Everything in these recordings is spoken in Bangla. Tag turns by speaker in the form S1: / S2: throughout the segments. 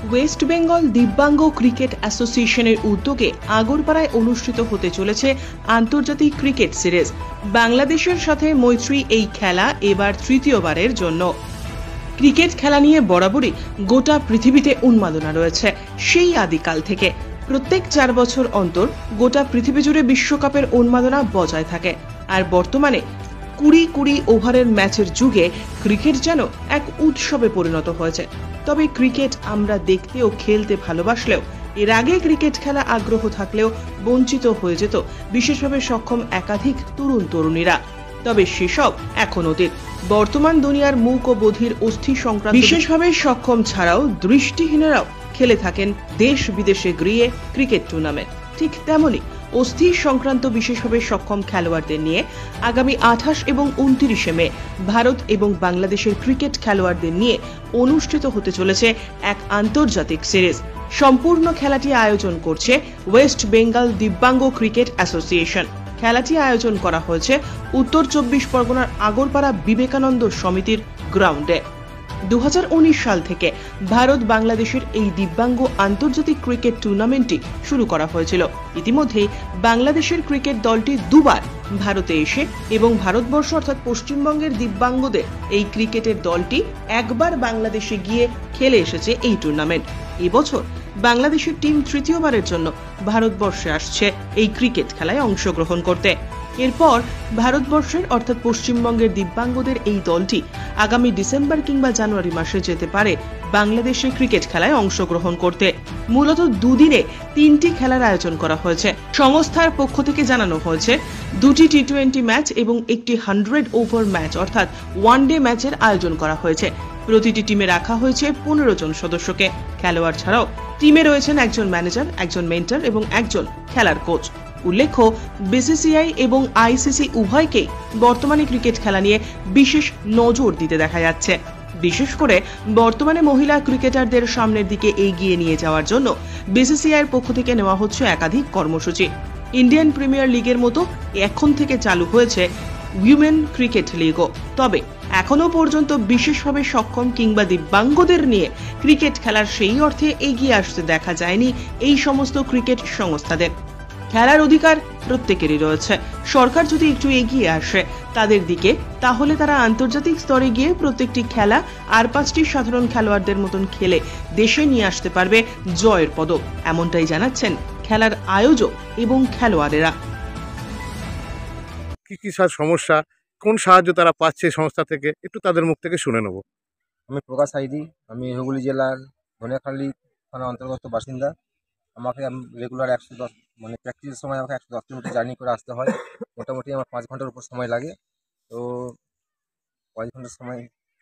S1: ওয়েস্ট বেঙ্গল দিব্যাঙ্গ ক্রিকেট অ্যাসোসিয়েশনের উদ্যোগে আগরপাড়ায় অনুষ্ঠিত হতে চলেছে আন্তর্জাতিক ক্রিকেট সিরিজ। বাংলাদেশের সাথে মৈত্রী এই খেলা এবার তৃতীয়বারের জন্য। ক্রিকেট খেলা নিয়ে বরাবরই গোটা পৃথিবীতে উন্মাদনা রয়েছে সেই আদিকাল থেকে। প্রত্যেক 4 বছর অন্তর গোটা পৃথিবী জুড়ে বিশ্বকাপের উন্মাদনা বজায় থাকে। আর বর্তমানে 20 ওভারের ম্যাচের যুগে ক্রিকেট যেন এক উৎসবে পরিণত হয়েছে। তবে ক্রিকেট আমরা দেখতে ও খেলতে ভালোবাসলেও এর আগে ক্রিকেট খেলা আগ্রহ থাকলেও বঞ্চিত হয়ে যেত বিশেষভাবে সক্ষম একাধিক তরুণ তরুণীরা। তবে সেসব এখন অতীত। বর্তমান দুনিয়ার মূক ও বধির অস্থি সংক্রান্ত বিশেষভাবে সক্ষম ছাড়াও দৃষ্টিহীনেরাও খেলে থাকেন দেশ বিদেশে গিয়ে ক্রিকেট টুর্নামেন্ট। ঠিক তেমনি অস্থি সংক্রান্ত বিশেষভাবে সক্ষম খেলোয়াড়দের নিয়ে আগামী 28 এবং 29 মে ভারত এবং বাংলাদেশের ক্রিকেট খেলোয়াড়দের নিয়ে অনুষ্ঠিত হতে চলেছে এক আন্তর্জাতিক সিরিজ। সম্পূর্ণ খেলাটি আয়োজন করছে West Bengal Divyang cricket association. খেলাটি আয়োজন করা হয়েছে উত্তর 24 পরগনার আগরপাড়া বিবেকানন্দ সমিতির গ্রাউন্ডে। 2019 সাল থেকে ভারত বাংলাদেশের এই দিব্যাঙ্গ আন্তর্জাতিক ক্রিকেট টুর্নামেন্টটি শুরু করা হয়েছিল। ইতিমধ্যেই বাংলাদেশের ক্রিকেট দলটি দুবার ভারতে এসে এবং ভারতবর্ষ অর্থাৎ পশ্চিমবঙ্গের দিব্যাঙ্গদের এই ক্রিকেটের দলটি একবার বাংলাদেশে গিয়ে খেলে এসেছে এই টুর্নামেন্ট। এবছর বাংলাদেশের টিম তৃতীয়বারের জন্য ভারতবর্ষে আসছে এই ক্রিকেট খেলায় অংশগ্রহণ করতে। এরপর ভারতবর্ষের অর্থাৎ পশ্চিমবঙ্গের দিব্যাঙ্গদের এই দলটি আগামী ডিসেম্বর কিংবা জানুয়ারি মাসে যেতে পারে বাংলাদেশে ক্রিকেট খেলায় অংশগ্রহণ করতে। মূলত দুদিনে 3টি খেলার আয়োজন করা হয়েছে। সংস্থার পক্ষ থেকে জানানো হয়েছে 2টি টি20 ম্যাচ এবং একটি 100 ওভার ম্যাচ অর্থাৎ ওয়ানডে ম্যাচের আয়োজন করা হয়েছে। প্রতিটি টিমে রাখা হয়েছে 15 জন সদস্যকে। খেলোয়াড় ছাড়াও টিমে রয়েছেন একজন ম্যানেজার, একজন মেন্টর এবং একজন খেলার কোচ। উল্লেখ্য, বিসিসিআই এবং আইসিসি উভয়কেই বর্তমানে ক্রিকেট খেলা নিয়ে বিশেষ নজর দিতে দেখা যাচ্ছে। বিশেষ করে বর্তমানে মহিলা ক্রিকেটারদের সামনের দিকে এগিয়ে নিয়ে যাওয়ার জন্য বিসিসিআইয়ের পক্ষ থেকে নেওয়া হচ্ছে একাধিক কর্মসূচি। ইন্ডিয়ান প্রিমিয়ার লিগের মতো এখন থেকে চালু হয়েছে উইমেন ক্রিকেট লিগও। তবে এখনো পর্যন্ত বিশেষভাবে সক্ষম কিংবা দিব্যাঙ্গদের নিয়ে ক্রিকেট খেলার সেই অর্থে এগিয়ে আসতে দেখা যায়নি এই সমস্ত ক্রিকেট সংস্থাদের। খেলার অধিকার প্রত্যেকেরই রয়েছে। সরকার যদি একটু এগিয়ে আসে তাদের দিকে, তাহলে তারা আন্তর্জাতিক স্তরে গিয়ে প্রত্যেকটি খেলা আর 5টি সাধারণ খেলোয়াড়দের মতন খেলে দেশে নিয়ে আসতে পারবে জয়ের পদক। এমনটাই জানাচ্ছেন খেলার আয়োজক এবং খেলোয়াড়েরা।
S2: কি কি সমস্যা, কোন সাহায্য তারা পাচ্ছে সংস্থা থেকে, একটু তাদের মুখ থেকে শুনে নেব।
S3: আমি প্রকাশ হাইদি, আমি হুগলি জেলার ধনিয়াখালী থানার অন্তর্গত বাসিন্দা। আমাকে রেগুলার 110 প্র্যাকটিসের সময় আমাকে 110 কিলোমিটার জার্নি করে আসতে হয়। মোটামুটি আমার 5 ঘন্টার উপর সময় লাগে। তো 5 ঘন্টার সময়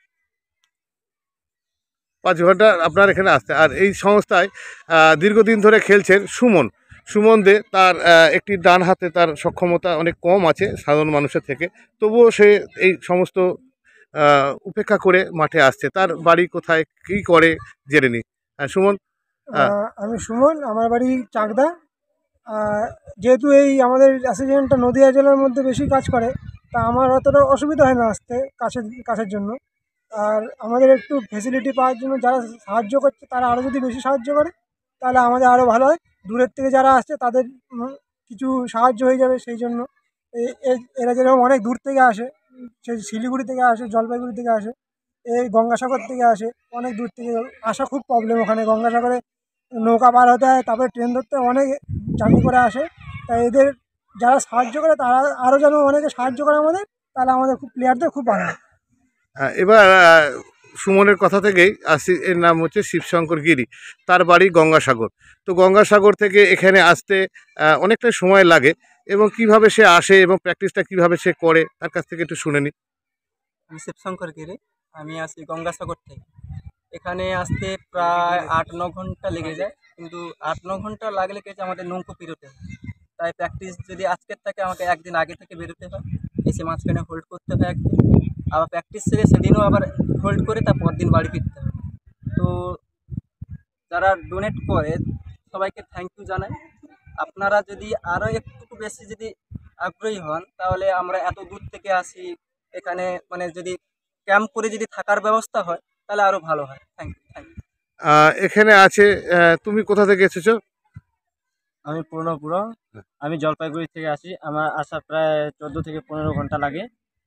S2: 5 ঘন্টা আপনার এখানে আসতে। আর এই সংস্থায় দীর্ঘদিন ধরে খেলছেন সুমন দে। তার একটি ডান হাতে তার সক্ষমতা অনেক কম আছে সাধারণ মানুষের থেকে, তবুও সে এই সমস্ত উপেক্ষা করে মাঠে আসছে। তার বাড়ি কোথায়, কী করে জেনে নি। সুমন।
S4: আমি সুমন, আমার বাড়ি চাকদা। যেহেতু এই আমাদের অ্যাসোসিয়েশনটা নদিয়া জেলার মধ্যে বেশি কাজ করে, তা আমার অতটা অসুবিধা হয় না আসতে কাছের জন্য। আর আমাদের একটু ফেসিলিটি পাওয়ার জন্য যারা সাহায্য করছে তারা আরও যদি বেশি সাহায্য করে তাহলে আমাদের আরও ভালো হয়। দূরের থেকে যারা আসছে তাদের কিছু সাহায্য হয়ে যাবে। সেই জন্য এরা যেরকম অনেক দূর থেকে আসে, সেই শিলিগুড়ি থেকে আসে, জলপাইগুড়ি থেকে আসে, এই গঙ্গাসাগর থেকে আসে, অনেক দূর থেকে আসা খুব প্রবলেম। ওখানে গঙ্গাসাগরে নৌকা পার হতে হয়, তারপরে ট্রেন ধরতে অনেক জার্নি করে আসে। তাই এদের যারা সাহায্য করে তারা আরও যেন অনেকে সাহায্য করে আমাদের, তাহলে আমাদের খুব প্লেয়ারদের খুব ভালো হয়।
S2: এবার সুমনের কথা থেকেই আসি। এর নাম হচ্ছে শিবশঙ্কর গিরি, তার বাড়ি গঙ্গাসাগর। তো গঙ্গাসাগর থেকে এখানে আসতে অনেকটা সময় লাগে, এবং কিভাবে সে আসে এবং প্র্যাকটিসটা কিভাবে সে করে তার কাছ থেকে একটু শুনে নি।
S5: আমি শিবশঙ্কর গিরি, আমি আসি গঙ্গাসাগর থেকে। এখানে আসতে প্রায় 8-9 ঘন্টা লেগে যায়, কিন্তু 8-9 ঘন্টা লাগলে কি আমাদের নৌকো পেরোতে হয়। তাই প্র্যাকটিস যদি আজকের থাকে আমাকে একদিন আগে থেকে বেরোতে হয়, এসে মাঝখানে হোল্ড করতে হয় একদিন, আবার প্র্যাকটিস সেরে সেদিনও আবার হোল্ড করে তারপর দিন বাড়ি ফিরতে হয়। তো যারা ডোনেট করে সবাইকে থ্যাংক ইউ জানাই। আপনারা যদি আরও একটু বেশি যদি আগ্রহী হন, তাহলে আমরা এত দূর থেকে আসি, এখানে যদি ক্যাম্প করে যদি থাকার ব্যবস্থা হয় তাহলে আরও ভালো হয়। Thank you.
S2: এখানে আছে, তুমি কোথা থেকে এসেছো?
S5: আমি পুরনো আমি জলপাইগুড়ি থেকে আসি, আমার আসা প্রায় 14 থেকে 15 ঘন্টা লাগে।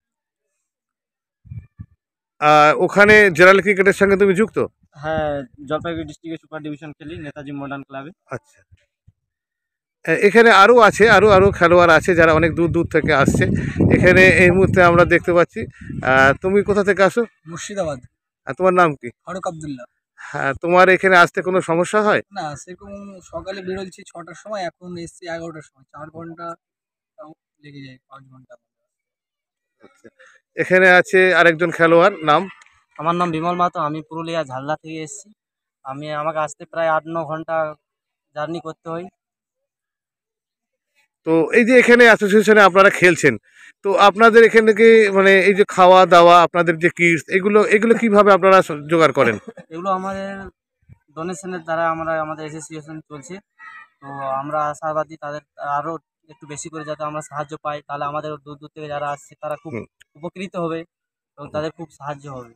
S2: ওখানে জেনারেল ক্রিকেটের সঙ্গে তুমি যুক্ত?
S5: হ্যাঁ, জলপাইগুড়ি ডিস্ট্রিক্টে সুপার ডিভিশন খেলি নেতাজি মডার্ন ক্লাবে।
S2: আচ্ছা। এখানে আরও আছে, আরও খেলোয়াড় আছে যারা অনেক দূর দূর থেকে আসছে। এখানে এই মুহূর্তে আমরা দেখতে পাচ্ছি। তুমি কোথা থেকে আসো?
S5: মুর্শিদাবাদ।
S2: আর তোমার নাম কি?
S5: ফারুক আবদুল্লাহ।
S2: হ্যাঁ, তোমার এখানে আসতে কোনো সমস্যা হয়?
S5: না, সেরকম সকালে বেরোচ্ছি 6টার সময়, এখন এসছি 11টার সময়, 4 ঘন্টা তাও লেগে যায়, 5 ঘন্টা।
S2: আচ্ছা। এখানে আছে আরেকজন খেলোয়াড়, নাম?
S5: আমার নাম বিমল মাহাতো, আমি পুরুলিয়া ঝালদা থেকে এসেছি। আমাকে আসতে প্রায় 8-9 ঘন্টা জার্নি করতে হয়।
S2: তো এই যে এখানে অ্যাসোসিয়েশনে আপনারা খেলছেন, তো আপনাদের এখানে কি মানে এই যে খাওয়া দাওয়া, আপনাদের যে কিটস, এগুলো কিভাবে আপনারা জোগাড় করেন?
S5: এগুলো আমাদের ডোনেশনের দ্বারা আমাদের অ্যাসোসিয়েশন চলছে। তো আমরা আশাবাদী তাদের আরও একটু বেশি করে যাতে আমরা সাহায্য পাই, তাহলে আমাদের দূর দূর থেকে যারা আসছে তারা খুব
S2: হুম।
S5: উপকৃত হবে এবং তাদের খুব সাহায্য হবে।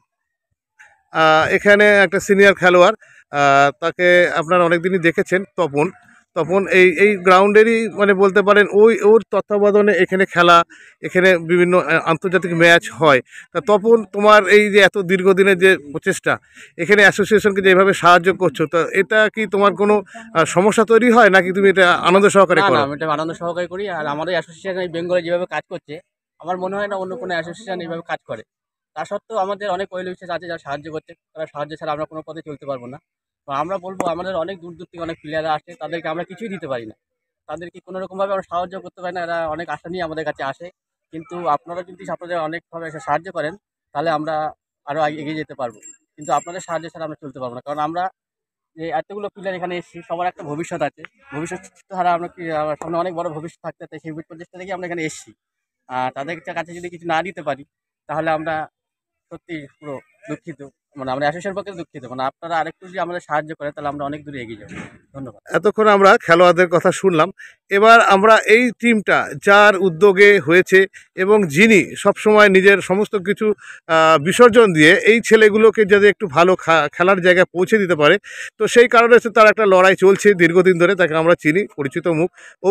S2: এখানে একটা সিনিয়র খেলোয়াড়, তাকে আপনারা অনেকদিনই দেখেছেন, তপন। তপন এই গ্রাউন্ডেরই মানে বলতে পারেন, ওর তত্ত্বাবধানে এখানে খেলা, এখানে বিভিন্ন আন্তর্জাতিক ম্যাচ হয়। তা তপন, তোমার এই যে এত দীর্ঘদিনের যে প্রচেষ্টা, এখানে অ্যাসোসিয়েশনকে যেভাবে সাহায্য করছো, তো এটা কি তোমার কোনো সমস্যা তৈরি হয়, নাকি তুমি এটা আনন্দ সহকারে
S5: না,
S2: করো?
S5: আমি এটা আনন্দ সহকারে করি। আর আমাদের অ্যাসোসিয়েশন এই বেঙ্গলে যেভাবে কাজ করছে, আমার মনে হয় না অন্য কোনো অ্যাসোসিয়েশন এইভাবে কাজ করে। তা সত্ত্বেও আমাদের অনেক ওয়েল উইশার্স আছে যারা সাহায্য করছে, তারা সাহায্য ছাড়া আমরা কোনো পথে চলতে পারবো না। তো আমরা বলবো, আমাদের অনেক দূর দূর থেকে অনেক প্লেয়াররা আসে, তাদেরকে আমরা কিছুই দিতে পারি না, তাদেরকে কোনো রকমভাবে আমরা সাহায্য করতে পারি না। এরা অনেক আশা নিয়ে আমাদের কাছে আসে, কিন্তু আপনারা যদি আপনাদের অনেকভাবে এসে সাহায্য করেন, তাহলে আমরা আরও এগিয়ে যেতে পারবো। কিন্তু আপনাদের সাহায্য ছাড়া আমরা চলতে পারবো না, কারণ আমরা যে এতগুলো প্লেয়ার এখানে এসেছি, সবার একটা ভবিষ্যৎ আছে। ভবিষ্যৎ ছাড়া আমরা কি, আমার সামনে অনেক বড় ভবিষ্যৎ থাকতে, তাই সেই প্রচেষ্টা থেকে আমরা এখানে এসেছি। আর তাদের কাছে যদি কিছু না দিতে পারি, তাহলে আমরা সত্যি পুরো দুঃখিত। মানে আমরা অ্যাসোসিয়েশনের পক্ষে দুঃখিত। মানে আপনারা আরেকটু যদি আমাদের সাহায্য করেন, তাহলে আমরা অনেক দূরে এগিয়ে যাবো। ধন্যবাদ।
S2: এতক্ষণ আমরা খেলোয়াড়দের কথা শুনলাম। এবার আমরা এই টিমটা যার উদ্যোগে হয়েছে এবং যিনি সবসময় নিজের সমস্ত কিছু বিসর্জন দিয়ে এই ছেলেগুলোকে যাতে একটু ভালো খেলার জায়গায় পৌঁছে দিতে পারে, তো সেই কারণে তার একটা লড়াই চলছে দীর্ঘদিন ধরে। তাকে আমরা চিনি, পরিচিত মুখ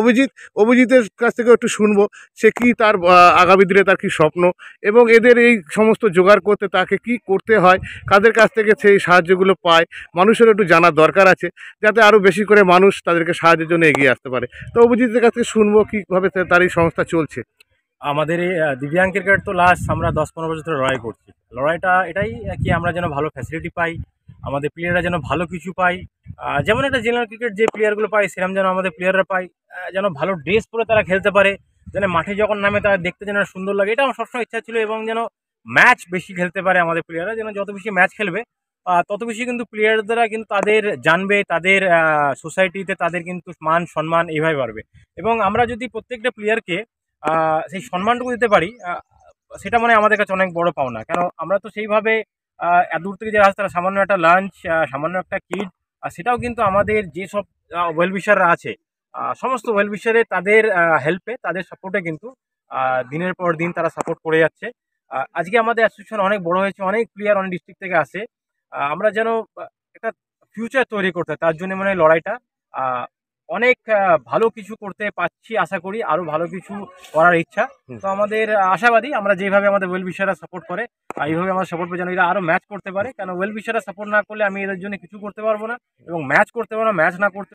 S2: অভিজিতের কাছ থেকে একটু শুনবো সে কি তার আগামী দিনে তার কি স্বপ্ন, এবং এদের এই সমস্ত জোগাড় করতে তাকে কি করতে হয়, কাদের কাছ থেকে সেই সাহায্যগুলো পায়, মানুষের একটু জানার দরকার আছে, যাতে আরও বেশি করে মানুষ তাদেরকে সাহায্যের জন্য এগিয়ে আসতে পারে। তো অভিজিতের কাছ থেকে শুনবো কীভাবে তার এই সংস্থা চলছে।
S6: আমাদের এই দিব্যাঙ্গ ক্রিকেট তো লাস্ট আমরা 10-15 বছর ধরে লড়াই করছি। লড়াইটা এটাই কি, আমরা যেন ভালো ফ্যাসিলিটি পাই, আমাদের প্লেয়াররা যেন ভালো কিছু পায়। যেমন একটা জেনারেল ক্রিকেট যে প্লেয়ারগুলো পায়, সেরকম যেন আমাদের প্লেয়াররা পায়। যেন ভালো ড্রেস পরে তারা খেলতে পারে, যেন মাঠে যখন নামে তারা দেখতে যেন সুন্দর লাগে, এটা আমার সবসময় ইচ্ছা ছিল। এবং যেন ম্যাচ বেশি খেলতে পারে আমাদের প্লেয়াররা, যেন যত বেশি ম্যাচ খেলবে তত বেশি কিন্তু প্লেয়াররা কিন্তু তাদের জানবে, তাদের সোসাইটিতে তাদের কিন্তু মান সম্মান এইভাবে বাড়বে। এবং আমরা যদি প্রত্যেকটা প্লেয়ারকে সেই সম্মানটুকু দিতে পারি, সেটা মানে আমাদের কাছে অনেক বড় পাওনা। কেন আমরা তো সেইভাবে এত দূর থেকে যারা আসছে, তারা সামান্য একটা লাঞ্চ, সামান্য একটা কিট, সেটাও কিন্তু আমাদের যেসব ওয়েলউইশাররা আছে, সমস্ত ওয়েলউইশারে তাদের হেল্পে, তাদের সাপোর্টে কিন্তু দিনের পর দিন তারা সাপোর্ট করে যাচ্ছে। আজকে আমাদের অ্যাসোসিয়েশন অনেক বড় হয়েছে, অনেক প্লেয়ার অনেক ডিস্ট্রিক্ট থেকে আসে। আমরা যেন একটা ফিউচার তৈরি করতে হয়, তার জন্য মানে লড়াইটা অনেক ভালো কিছু করতে পারছি, আশা করি আরও ভালো কিছু করার ইচ্ছা। তো আমাদের আশাবাদী, আমরা যেভাবে আমাদের ওয়েলউইশাররা সাপোর্ট করে, এইভাবে আমরা সাপোর্ট পেয়ে যেন এরা আরও ম্যাচ করতে পারে। কেন ওয়েলউইশাররা সাপোর্ট না করলে আমি এদের জন্য কিছু করতে পারবো না, এবং ম্যাচ করতে পারবো না, ম্যাচ না করতে।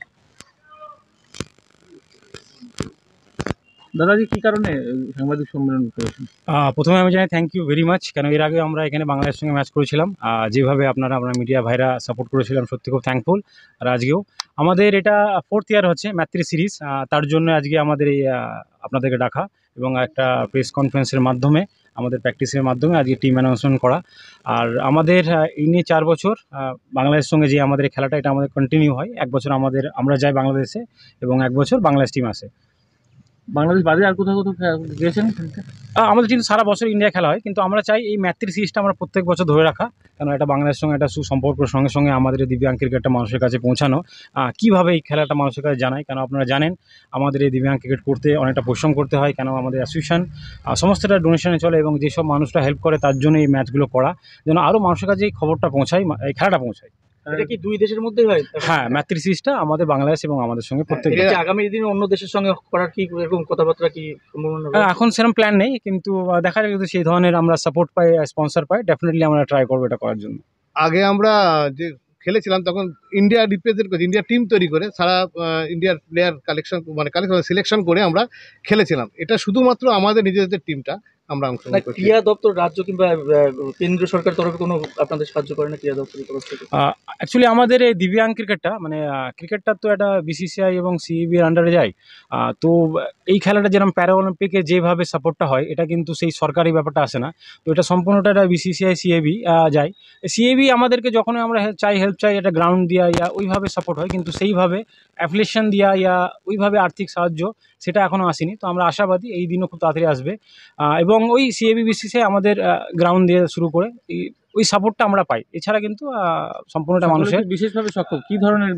S7: দাদাজি কি কারণে সাংবাদিক সম্মেলন করেছেন?
S8: প্রথমে আমি জানাই থ্যাংক ইউ ভেরি মাচ, কেন এর আগে আমরা এখানে বাংলাদেশের সঙ্গে ম্যাচ করেছিলাম। যেভাবে আপনারা মিডিয়া ভাইরা সাপোর্ট করেছিলাম, সত্যি খুব থ্যাঙ্কফুল। আর আজকেও আমাদের এটা 4th ইয়ার হচ্ছে ম্যাত্রী সিরিজ, তার জন্য আজকে আমাদের এই আপনাদেরকে ডাকা, এবং একটা প্রেস কনফারেন্সের মাধ্যমে, আমাদের প্র্যাকটিসের মাধ্যমে আজকে টিম অ্যানাউন্সমেন্ট করা। আর আমাদের এই নিয়ে 4 বছর বাংলাদেশের সঙ্গে যে আমাদের খেলাটা, এটা আমাদের কন্টিনিউ হয়। 1 বছর আমরা যাই বাংলাদেশে, এবং 1 বছর বাংলাদেশ টিম আসে।
S7: বাংলাদেশ বাদে আর কোথাও গিয়েছেন?
S8: আমাদের কিন্তু সারা বছর ইন্ডিয়া খেলা হয়, কিন্তু আমরা চাই এই ম্যাত্রী সিরিজটা আমরা প্রত্যেক বছর ধরে রাখা, কারণ এটা বাংলাদেশের সঙ্গে একটা সুসম্পর্কের সঙ্গে সঙ্গে আমাদের এই দিব্যাঙ্গ ক্রিকেটটা মানুষের কাছে পৌঁছানো, কীভাবে এই খেলাটা মানুষের কাছে জানায়। কেন আপনারা জানেন আমাদের এই দিব্যাঙ্গ ক্রিকেট করতে অনেকটা পরিশ্রম করতে হয়, কেন আমাদের অ্যাসোসিয়েশন সমস্তটা ডোনেশনে চলে, এবং যেসব মানুষরা হেল্প করে তার জন্য এই ম্যাচগুলো করা, যেন আরও মানুষের কাছে এই খবরটা পৌঁছায়, এই খেলাটা পৌঁছায়।
S7: এটা কি দুই দেশের মধ্যেই হয়?
S8: হ্যাঁ, ম্যাত্রি সিরিজটা আমাদের বাংলাদেশ এবং আমাদের সঙ্গে প্রত্যেক
S7: এটা কি আগামী দিনে অন্য দেশের সঙ্গে করার কি এরকম কথাবার্তা কি সম্ভাবনা রয়েছে?
S8: এখন সেরকম প্ল্যান নেই, কিন্তু দেখা যাক যদি সেই ধরনের আমরা সাপোর্ট পাই, স্পন্সর পাই, ডেফিনেটলি আমরা ট্রাই করবো এটা করার জন্য।
S2: আগে আমরা যে খেলেছিলাম তখন ইন্ডিয়া রিপ্রেজেন্ট করে, ইন্ডিয়া টিম তৈরি করে সারা ইন্ডিয়ার প্লেয়ার সিলেকশন করে আমরা খেলেছিলাম। এটা শুধুমাত্র আমাদের নিজেদের টিমটা আমরা অংশগ্রহণ করছি।
S7: ক্রীড়া দপ্তর রাজ্য কিংবা কেন্দ্রীয় সরকার তরফে কোনো আপনাদের সাহায্য করে না ক্রীড়া দপ্তরের তরফ থেকে?
S8: অ্যাকচুয়ালি আমাদের এই দিব্যাং ক্রিকেটটা ক্রিকেটটা তো একটা বিসিসিআই এবং সিইবি এর আন্ডারে যায়। তো এই খেলাটা যেরকম প্যারা অলিম্পিকে যেভাবে সাপোর্টটা হয়, এটা কিন্তু সেই সরকারি ব্যাপারটা আসে না। তো এটা সম্পূর্ণটা একটা বিসিসিআই সিএবি যায়। সিএবি আমাদেরকে যখনই আমরা হেল্প চাই, এটা গ্রাউন্ড দিয়া ওইভাবে সাপোর্ট হয়, কিন্তু সেইভাবে অ্যাপ্লিকেশন দিয়া ওইভাবে আর্থিক সাহায্য সেটা এখনও আসেনি। তো আমরা আশাবাদী এই দিনও খুব তাড়াতাড়ি আসবে, এবং ওই সিএবি বিসিসিআই আমাদের গ্রাউন্ড দিয়ে শুরু করে ওই সাপোর্টটা আমরা পাই। এছাড়া কিন্তু সম্পূর্ণটা মানুষের
S7: বিশেষভাবে সক্ষম কি ধরনের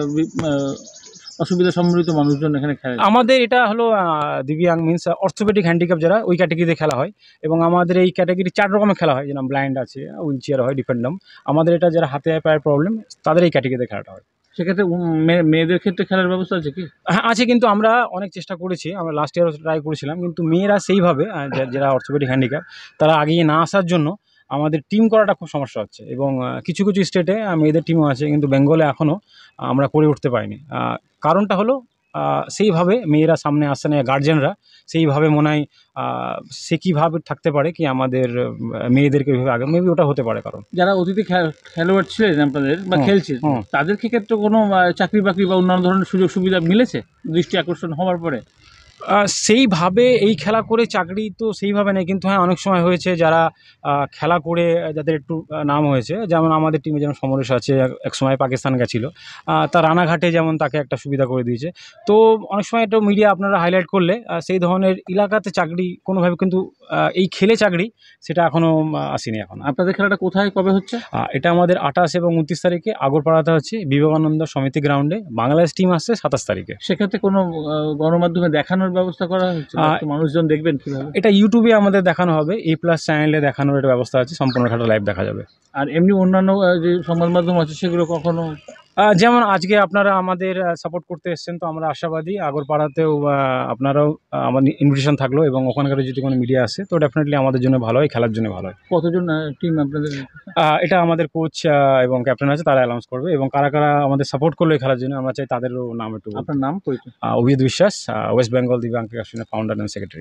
S7: অসুবিধা সম্মিলিত মানুষজন এখানে খেলে?
S8: আমাদের এটা হলো দিব্যাং মিন্স অর্থোপেডিক হ্যান্ডিক্যাপ, যারা ওই ক্যাটাগরিতে খেলা হয়। এবং আমাদের এই ক্যাটাগরি 4 রকমের খেলা হয়, যেমন ব্লাইন্ড আছে, হুইল চেয়ার হয়, ডিফেন্ডাম। আমাদের এটা যারা হাতে পায়ের প্রবলেম, তাদের এই ক্যাটাগরিতে খেলাটা হয়।
S7: সেক্ষেত্রে মেয়েদের ক্ষেত্রে খেলার ব্যবস্থা আছে কি?
S8: হ্যাঁ আছে, কিন্তু আমরা অনেক চেষ্টা করেছি, আমরা লাস্ট ইয়ারও ট্রাই করেছিলাম, কিন্তু মেয়েরা সেইভাবে যারা অর্থোপেডিক হ্যান্ডিক্যাপ তারা আগিয়ে না আসার জন্য আমাদের টিম করাটা খুব সমস্যা হচ্ছে। এবং কিছু কিছু স্টেটে মেয়েদের টিমও আছে, কিন্তু বেঙ্গলে এখনও আমরা করে উঠতে পারিনি। কারণটা হলো সেইভাবে মেয়েরা সামনে আসছে না, গার্জেনরা সেইভাবে মনে হয় সে কীভাবে থাকতে পারে কি আমাদের মেয়েদেরকে ওইভাবে আগে, মেবি ওটা হতে পারে কারণ।
S7: যারা অতিথি খেলোয়াড় ছিলেন আপনাদের বা খেলছে, তাদের ক্ষেত্রে কোনো চাকরি বাকরি বা অন্যান্য ধরনের সুযোগ সুবিধা মিলেছে দৃষ্টি আকর্ষণ হওয়ার পরে?
S8: সেইভাবে এই খেলা করে চাকরি তো সেইভাবে নেই, কিন্তু হ্যাঁ অনেক সময় হয়েছে যারা খেলা করে যাদের একটু নাম হয়েছে, যেমন আমাদের টিমে যেমন সমরেশ আছে, এক সময় পাকিস্তান গেছিলো, তার রানাঘাটে যেমন তাকে একটা সুবিধা করে দিয়েছে। তো অনেক সময় এটা মিডিয়া আপনারা হাইলাইট করলে সেই ধরনের এলাকাতে চাকরি কোনোভাবে, কিন্তু এই খেলে চাকরি সেটা এখনও আসেনি। এখন
S7: আপনাদের খেলাটা কোথায় কবে হচ্ছে?
S8: এটা আমাদের 28 এবং 29 তারিখে আগরপাড়াতে হচ্ছে, বিবেকানন্দ সমিতি গ্রাউন্ডে। বাংলাদেশ টিম আসছে 27 তারিখে।
S7: সেক্ষেত্রে কোনো গণমাধ্যমে দেখানোর ব্যবস্থা করা হচ্ছে? মানুষজন দেখবেন কিভাবে?
S8: এটা ইউটিউবে আমাদের দেখানো হবে, A+ চ্যানেলে দেখানোর একটা ব্যবস্থা আছে, সম্পূর্ণ খেলাটা লাইভ দেখা যাবে।
S7: আর এমনি অন্যান্য যে সংবাদ মাধ্যম আছে সেগুলো কখনো,
S8: যেমন আজকে আপনারা আমাদের সাপোর্ট করতে এসেছেন, তো আমরা আশাবাদী আগরপাড়াতেও আপনারাও আমার ইনভিটেশন থাকলো, এবং ওখানকার যদি কোনো মিডিয়া আসে তো ডেফিনেটলি আমাদের জন্য ভালো হয়, খেলার জন্য ভালো হয়।
S7: কতজন টিম আপনাদের?
S8: এটা আমাদের কোচ এবং ক্যাপ্টেন আছে, তারা অ্যানাউন্স করবে, এবং কারা কারা আমাদের সাপোর্ট করলো এই খেলার জন্য আমরা চাই তাদেরও নাম একটু।
S7: আপনার নাম পরিচয়?
S8: অভিজিৎ বিশ্বাস, ওয়েস্ট বেঙ্গল দিব্যাং ক্রিকেট ফাউন্ডার অ্যান্ড সেক্রেটারি।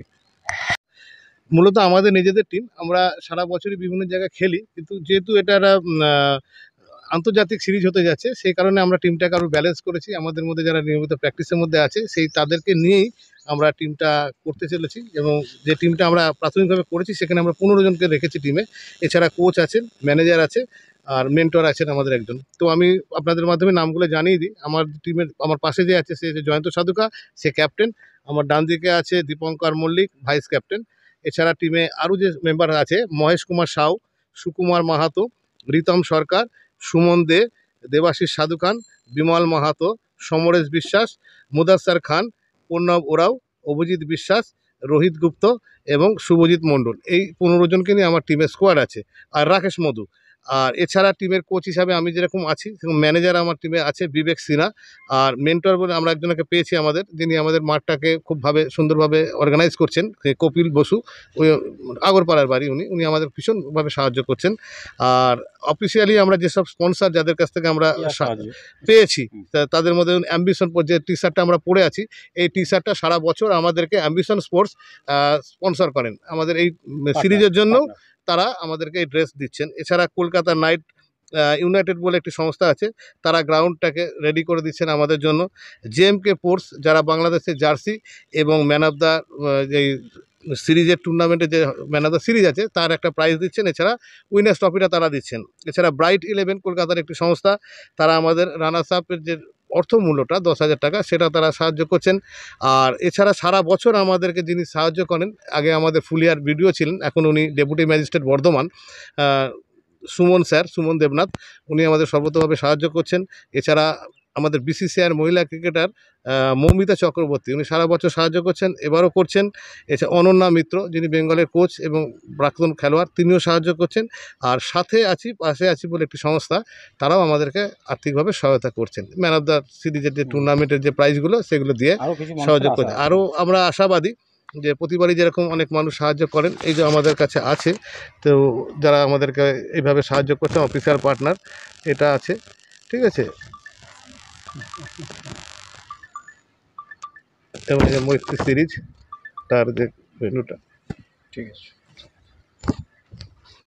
S2: মূলত আমাদের নিজেদের টিম, আমরা সারা বছরই বিভিন্ন জায়গায় খেলি, কিন্তু যেহেতু এটা একটা আন্তর্জাতিক সিরিজ হতে যাচ্ছে, সেই কারণে আমরা টিমটাকে আরও ব্যালেন্স করেছি। আমাদের মধ্যে যারা নিয়মিত প্র্যাকটিসের মধ্যে আছে তাদেরকে নিয়েই আমরা টিমটা করতে চলেছি। এবং যে টিমটা আমরা প্রাথমিকভাবে করেছি সেখানে আমরা 15 জনকে রেখেছি টিমে। এছাড়া কোচ আছেন, ম্যানেজার আছে, আর মেন্টর আছেন আমাদের একজন। তো আমি আপনাদের মাধ্যমে নামগুলো জানিয়ে দিই। আমার টিমের আমার পাশে যে আছে সে জয়ন্ত সাধুকা, সে ক্যাপ্টেন। আমার ডান দিকে আছে দীপঙ্কর মল্লিক, ভাইস ক্যাপ্টেন। এছাড়া টিমে আরও যে মেম্বার আছে, মহেশ কুমার সাউ, সুকুমার মাহাতো, রিতম সরকার, সুমন দে, দেবাশিস সাধু খান, বিমল মাহাতো, সমরেশ বিশ্বাস, মুদাস্সার খান, পূর্ণব ওরাও, অভিজিৎ বিশ্বাস, রোহিত গুপ্ত এবং শুভজিৎ মণ্ডল। এই 15 জনকে নিয়ে আমার টিমের স্কোয়াড আছে। আর রাকেশ মধু। আর এছাড়া টিমের কোচ হিসাবে আমি যেরকম আছি, সেরকম ম্যানেজার আমার টিমে আছে বিবেক সিনহা। আর মেন্টর বলে আমরা একজনকে পেয়েছি আমাদের, যিনি আমাদের মাঠটাকে খুবভাবে সুন্দরভাবে অর্গানাইজ করছেন, কপিল বসু, ওই আগরপাড়ার বাড়ি উনি আমাদের ভীষণভাবে সাহায্য করছেন। আর অফিসিয়ালি আমরা যেসব স্পন্সর যাদের কাছ থেকে আমরা পেয়েছি, তাদের মধ্যে অ্যাম্বিশন যে টি শার্টটা আমরা পরে আছি, এই টি শার্টটা সারা বছর আমাদেরকে অ্যাম্বিশন স্পোর্টস স্পন্সর করেন। আমাদের এই সিরিজের জন্য তারা আমাদেরকে এই ড্রেস দিচ্ছেন। এছাড়া কলকাতা নাইট ইউনাইটেড বলে একটি সংস্থা আছে, তারা গ্রাউন্ডটাকে রেডি করে দিচ্ছেন আমাদের জন্য। JMK স্পোর্টস, যারা বাংলাদেশের জার্সি এবং ম্যান অফ দ্য এই সিরিজের টুর্নামেন্টে যে ম্যান অফ দ্য সিরিজ আছে তার একটা প্রাইজ দিচ্ছেন। এছাড়া উইনার্স ট্রফিটা তারা দিচ্ছেন। এছাড়া ব্রাইট 11 কলকাতার একটি সংস্থা, তারা আমাদের রানার্স আপের যে অর্থমূল্যটা 10,000 টাকা, সেটা তারা সাহায্য করছেন। আর এছাড়া সারা বছর আমাদেরকে যিনি সাহায্য করেন, আগে আমাদের ফুলিয়ার ভিডিও ছিলেন, এখন উনি ডেপুটি ম্যাজিস্ট্রেট বর্ধমান, সুমন দেবনাথ, উনি আমাদের সর্বতভাবে সাহায্য করছেন। এছাড়া আমাদের বিসিসিআইয়ের মহিলা ক্রিকেটার মৌমিতা চক্রবর্তী, উনি সারা বছর সাহায্য করছেন, এবারও করছেন। এছাড়া অনন্যা মিত্র, যিনি বেঙ্গলের কোচ এবং প্রাক্তন খেলোয়াড়, তিনিও সাহায্য করছেন। আর পাশে আছি বলে একটি সংস্থা, তারাও আমাদেরকে আর্থিকভাবে সহায়তা করছেন। ম্যান অফ দ্য সিরিজের যে টুর্নামেন্টের যে প্রাইজগুলো সেগুলো দিয়ে সহযোগ করছে। আরও আমরা আশাবাদী যে প্রতিবারই যেরকম অনেক মানুষ সাহায্য করেন, এই যে আমাদের কাছে আছে, তো যারা আমাদেরকে এইভাবে সাহায্য করছেন, অফিসিয়াল পার্টনার এটা আছে, ঠিক আছে। এবং এই যে মৈত্রী সিরিজ তার যে ভ্যালুটা, ঠিক আছে।